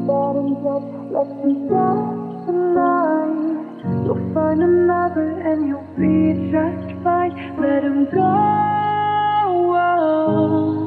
bad and just let them die tonight. You'll find another and you'll be just fine. Let him go.